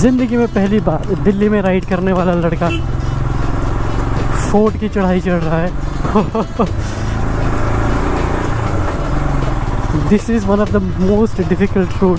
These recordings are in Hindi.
ज़िंदगी में पहली बार दिल्ली में राइड करने वाला लड़का फोर्ट की चढ़ाई चढ़ रहा है। This is one of the most difficult road.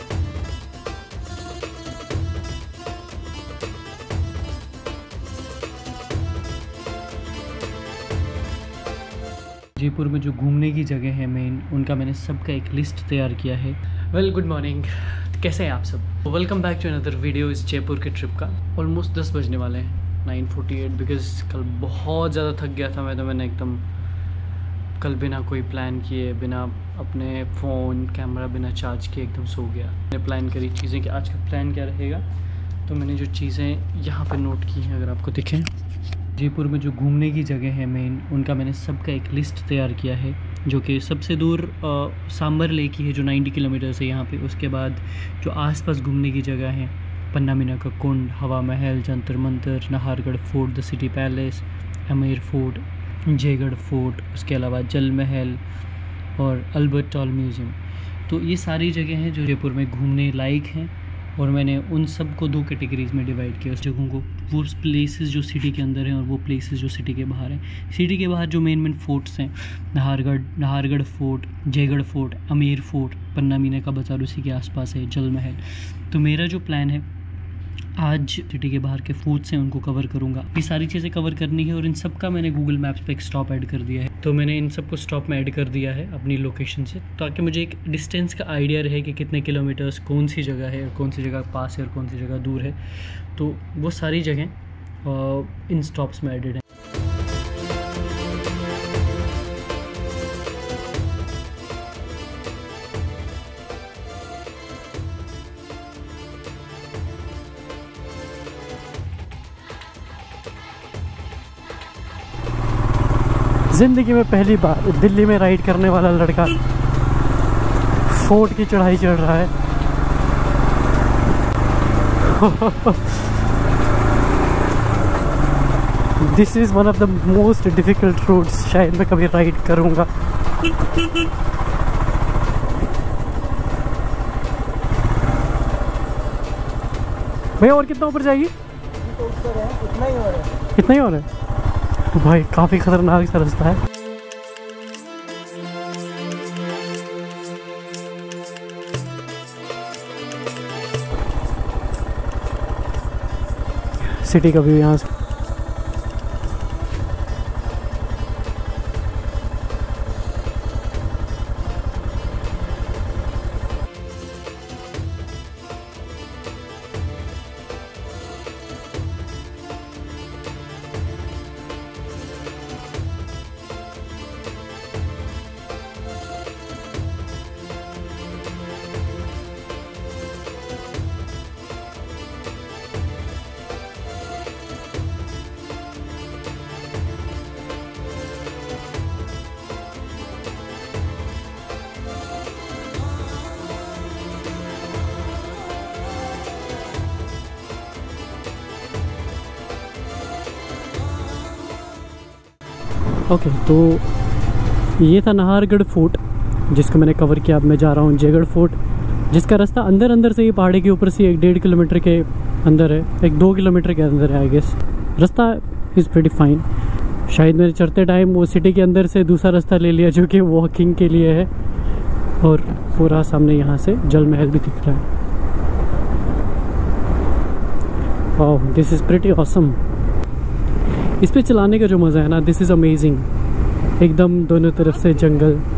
Jaipur में जो घूमने की जगह है मेन, उनका मैंने सबका एक लिस्ट तैयार किया है। वेल, गुड मॉर्निंग, कैसे हैं आप सब? Welcome back to another video इस जयपुर के ट्रिप का। ऑलमोस्ट 10 बजने वाले हैं, 9:48, बिकॉज कल बहुत ज़्यादा थक गया था मैं। तो मैंने एकदम कल बिना कोई प्लान किए, बिना अपने फ़ोन कैमरा बिना चार्ज किए एकदम सो गया। मैंने प्लान करी चीज़ें कि आज का प्लान क्या रहेगा, तो मैंने जो चीज़ें यहाँ पर नोट की हैं, अगर आपको दिखें, जयपुर में जो घूमने की जगह है मेन, उनका मैंने सबका एक लिस्ट तैयार किया है। जो कि सबसे दूर सांबर लेक ही है, जो 90 किलोमीटर है यहाँ पे। उसके बाद जो आसपास घूमने की जगह है, पन्ना मीना का कुंड, Hawa Mahal, Jantar Mantar, Nahargarh fort, the city palace, Amer fort, Jaigarh fort, उसके अलावा जल महल और अल्बर्ट टॉल म्यूज़ियम। तो ये सारी जगह हैं जो जयपुर में घूमने लायक हैं, और मैंने उन सब को 2 कैटेगरीज़ में डिवाइड किया। उस जगहों को, वो प्लेसेस जो सिटी के अंदर हैं और वो प्लेसेस जो सिटी के बाहर हैं। सिटी के बाहर जो मेन फोर्ट्स हैं, Nahargarh fort, Jaigarh fort, Amer fort, Panna Meena का बाज़ार उसी के आसपास है, जल महल। तो मेरा जो प्लान है, आज सिटी के बाहर के फोर्ट्स हैं उनको कवर करूँगा। ये सारी चीज़ें कवर करनी है, और इन सब का मैंने गूगल मैप्स पे एक स्टॉप ऐड कर दिया है। तो मैंने इन सब को स्टॉप में ऐड कर दिया है अपनी लोकेशन से, ताकि मुझे एक डिस्टेंस का आइडिया रहे कि कितने किलोमीटर्स कौन सी जगह है, और कौन सी जगह पास है और कौन सी जगह दूर है। तो वो सारी जगह इन स्टॉप्स में एडेड हैं। ज़िंदगी में पहली बार दिल्ली में राइड करने वाला लड़का फोर्ट की चढ़ाई चढ़ रहा है। This is one of the most difficult roads शायद मैं कभी राइड करूँगा। भैया और कितना ऊपर जाएगी? तो ऊपर है, इतना ही हो रहा है। कितना ही हो रहा है भाई, काफ़ी खतरनाक सा रास्ता है। सिटी का व्यू यहाँ से। ओके, तो ये था नाहरगढ़ फोर्ट जिसको मैंने कवर किया। अब मैं जा रहा हूँ जयगढ़ फोर्ट, जिसका रास्ता अंदर से ही पहाड़ी के ऊपर से 1.5 किलोमीटर के अंदर है, 1-2 किलोमीटर के अंदर है आई गेस। रास्ता इज़ प्रीटी फाइन। शायद मैंने चढ़ते टाइम वो सिटी के अंदर से दूसरा रास्ता ले लिया जो कि वॉकिंग के लिए है, और पूरा सामने यहाँ से जल महल भी दिख रहा है। Oh, this is pretty awesome. इस पे चलाने का जो मज़ा है ना, दिस इज़ अमेजिंग। एकदम दोनों तरफ से जंगल,